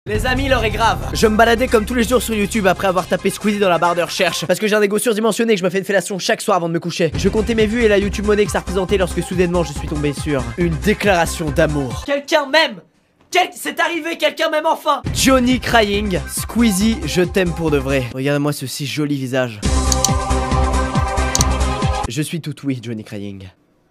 Les amis, l'heure est grave. Je me baladais comme tous les jours sur YouTube après avoir tapé Squeezie dans la barre de recherche. Parce que j'ai un ego surdimensionné et que je me fais une fellation chaque soir avant de me coucher. Je comptais mes vues et la YouTube monnaie que ça représentait lorsque soudainement je suis tombé sur une déclaration d'amour. Quelqu'un m'aime. C'est arrivé, quelqu'un m'aime enfin. Johnny Crying, Squeezie, je t'aime pour de vrai. Regarde-moi ce si joli visage. Je suis tout oui, Johnny Crying.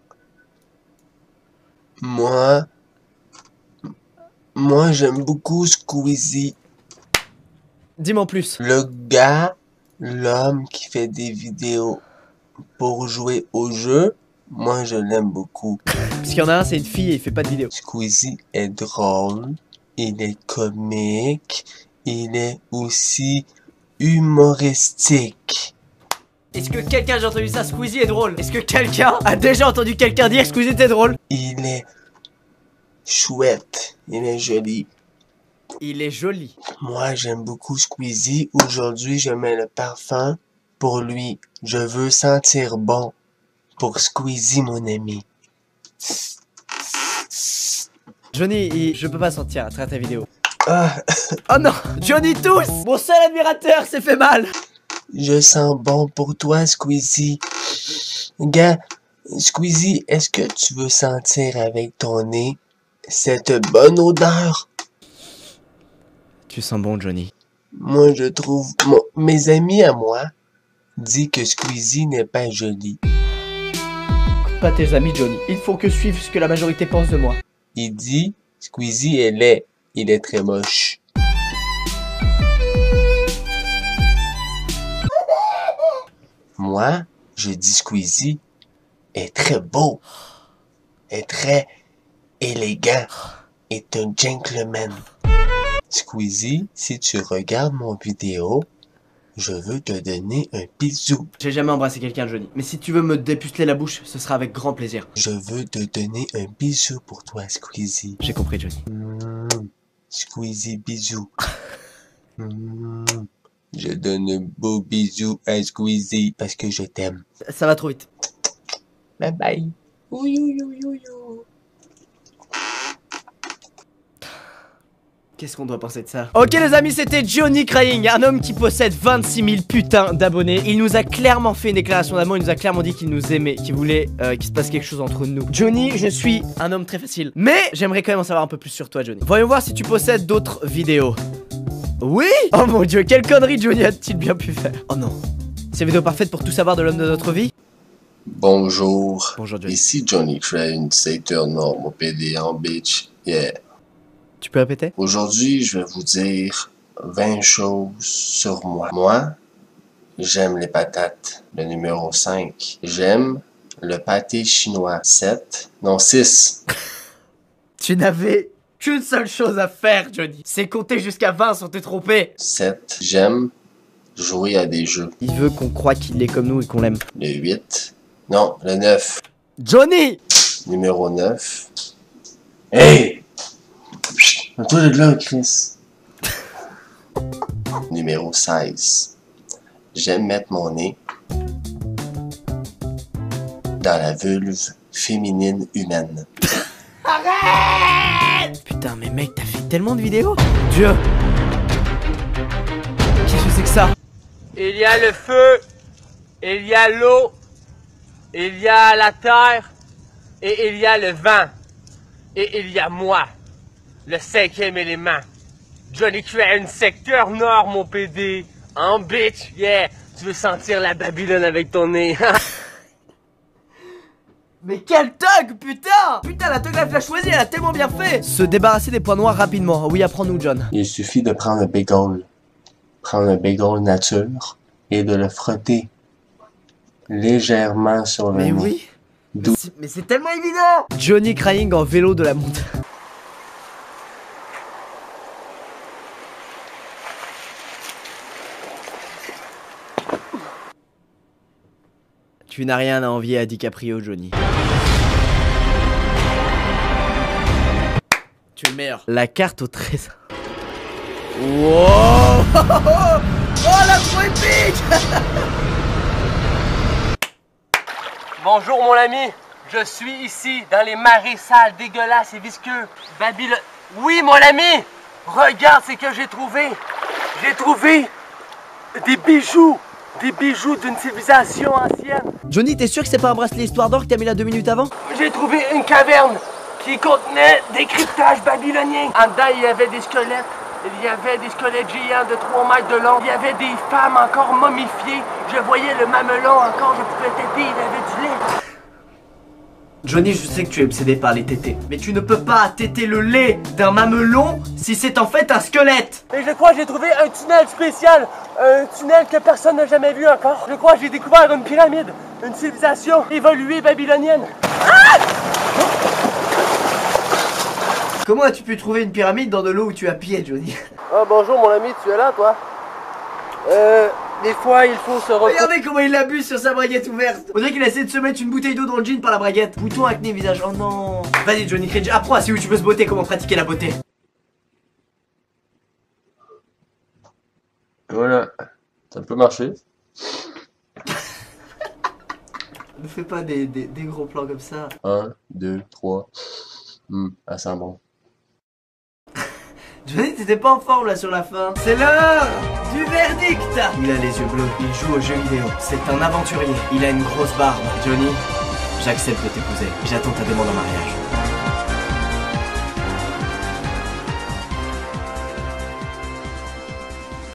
Moi j'aime beaucoup Squeezie. Dis-moi en plus. Le gars, l'homme qui fait des vidéos pour jouer au jeu, moi je l'aime beaucoup. Parce qu'il y en a un, c'est une fille et il fait pas de vidéo. Squeezie est drôle, il est comique, il est aussi humoristique. Est-ce que quelqu'un a déjà entendu ça? Squeezie est drôle. Est-ce que quelqu'un a déjà entendu quelqu'un dire Squeezie était drôle? Il est chouette, il est joli. Il est joli. Moi j'aime beaucoup Squeezie. Aujourd'hui je mets le parfum pour lui. Je veux sentir bon pour Squeezie mon ami. Johnny, je peux pas sentir à travers ta vidéo. Ah, Oh non, Johnny tousse. Mon seul admirateur s'est fait mal. je sens bon pour toi Squeezie. Gars, Squeezie, est-ce que tu veux sentir avec ton nez cette bonne odeur? Tu sens bon, Johnny. Moi je trouve... mes amis à moi disent que Squeezie n'est pas joli. Pas tes amis, Johnny. Il faut que suive ce que la majorité pense de moi. Il dit Squeezie est laid, il est très moche. Moi, je dis Squeezie est très beau, est très élégant, est un gentleman. Squeezie, si tu regardes mon vidéo, je veux te donner un bisou. J'ai jamais embrassé quelqu'un, Johnny. Mais si tu veux me dépuceler la bouche, ce sera avec grand plaisir. Je veux te donner un bisou pour toi, Squeezie. J'ai compris, Johnny. Squeezie, bisou. Je donne un beau bisou à Squeezie parce que je t'aime. Ça va trop vite. Bye bye. Qu'est-ce qu'on doit penser de ça? Ok les amis, c'était Johnny Crying, un homme qui possède 26 000 putains d'abonnés. Il nous a clairement fait une déclaration d'amour, il nous a clairement dit qu'il nous aimait, qu'il voulait qu'il se passe quelque chose entre nous. Johnny, je suis un homme très facile, mais j'aimerais quand même en savoir un peu plus sur toi, Johnny. Voyons voir si tu possèdes d'autres vidéos. Oui? Oh mon dieu, quelle connerie Johnny a-t-il bien pu faire? Oh non. C'est la vidéo parfaite pour tout savoir de l'homme de notre vie? Bonjour. Bonjour Johnny. Ici Johnny Crying, secteur nord, mon PD en bitch. Yeah. Tu peux répéter? Aujourd'hui, je vais vous dire 20 choses sur moi. Moi, j'aime les patates. Le numéro 5. J'aime le pâté chinois. 6. Tu n'avais qu'une seule chose à faire, Johnny. C'est compter jusqu'à 20 sans te tromper. 7. J'aime jouer à des jeux. Il veut qu'on croie qu'il est comme nous et qu'on l'aime. Le 8. Non, le 9. Johnny! Numéro 9. Hey! Toi de là, Chris. Numéro 16. J'aime mettre mon nez dans la vulve féminine humaine. Arrête! Putain, mais mec, t'as fait tellement de vidéos. Dieu! Qu'est-ce que c'est que ça? Il y a le feu, il y a l'eau, il y a la terre, et il y a le vent, et il y a moi, le 5e élément. Johnny Crying, secteur nord, mon PD. En bitch, yeah! Tu veux sentir la Babylone avec ton nez? Mais quel thug, putain! Putain, la thug life l'a choisi, elle a tellement bien fait! Se débarrasser des points noirs rapidement. Oui, apprends-nous, John. Il suffit de prendre un bagel. Prendre un bagel nature et de le frotter légèrement sur le Mais nez. oui! Mais c'est tellement évident! Johnny Crying en vélo de la montagne. Tu n'as rien à envier à DiCaprio, Johnny. Tu es le meilleur. La carte au trésor. Wow! Oh la trop épique! Bonjour mon ami, je suis ici dans les marais sales, dégueulasses et visqueux. Babylone. Oui mon ami! Regarde ce que j'ai trouvé. J'ai trouvé des bijoux. Des bijoux d'une civilisation ancienne. Johnny, t'es sûr que c'est pas un bracelet histoire d'or que t'as mis là 2 minutes avant? J'ai trouvé une caverne qui contenait des cryptages babyloniens. En dedans, il y avait des squelettes. Il y avait des squelettes géants de 3 mètres de long. Il y avait des femmes encore momifiées. Je voyais le mamelon encore, je pouvais téter, il avait du lait. Johnny, je sais que tu es obsédé par les tétés, mais tu ne peux pas téter le lait d'un mamelon si c'est en fait un squelette. Et je crois que j'ai trouvé un tunnel spécial. Un tunnel que personne n'a jamais vu encore. Je crois que j'ai découvert une pyramide. Une civilisation évoluée babylonienne. Comment as-tu pu trouver une pyramide dans de l'eau où tu as pied, Johnny? Oh bonjour mon ami, tu es là toi? Des fois il faut se reposer. Regardez comment il abuse sur sa braguette ouverte. On dirait qu'il a essayé de se mettre une bouteille d'eau dans le jean par la braguette. Bouton acné visage, oh non. Vas-y Johnny Cringe, apprends à celui où tu peux se botter comment pratiquer la beauté. Voilà, ça peut marcher. Ne fais pas des gros plans comme ça. 1, 2, 3. Ah, c'est un bon. Johnny, t'étais pas en forme là sur la fin. C'est l'heure du verdict. Il a les yeux bleus, il joue aux jeux vidéo. C'est un aventurier, il a une grosse barbe. Johnny, j'accepte de t'épouser. J'attends ta demande en mariage.